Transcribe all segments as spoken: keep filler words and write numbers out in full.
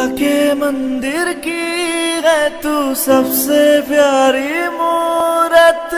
के मंदिर की है तू सबसे प्यारी मूरत।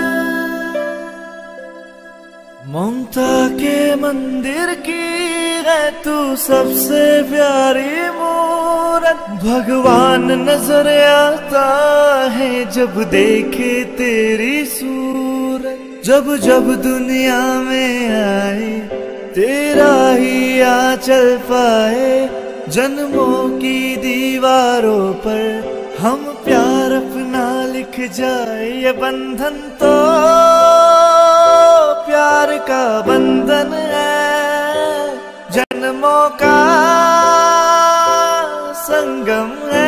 ममता के मंदिर की है तू सबसे प्यारी मूरत। भगवान नजर आता है जब देखे तेरी सूरत। जब जब दुनिया में आए तेरा ही आंचल पाए। जन्मों की दीवारों पर हम प्यार अपना लिख जाए। ये बंधन तो प्यार का बंधन है, जन्मों का संगम है।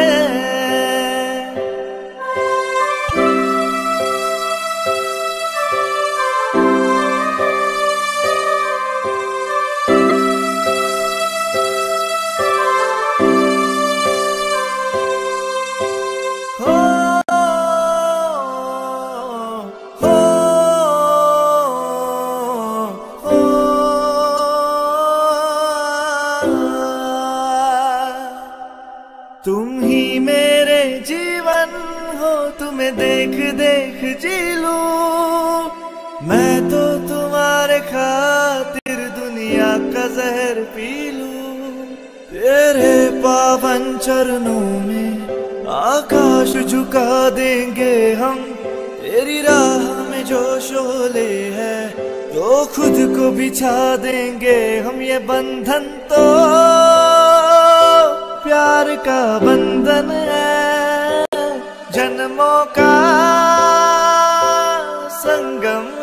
तुम ही मेरे जीवन हो, तुम्हें देख देख जी लूं। मैं तो तुम्हारे खातिर दुनिया का जहर पी लूं। तेरे पावन चरणों में आकाश झुका देंगे हम। तेरी राह में जो शोले है तो खुद को बिछा देंगे हम। ये बंधन तो प्यार का बंधन है, जन्मों का संगम।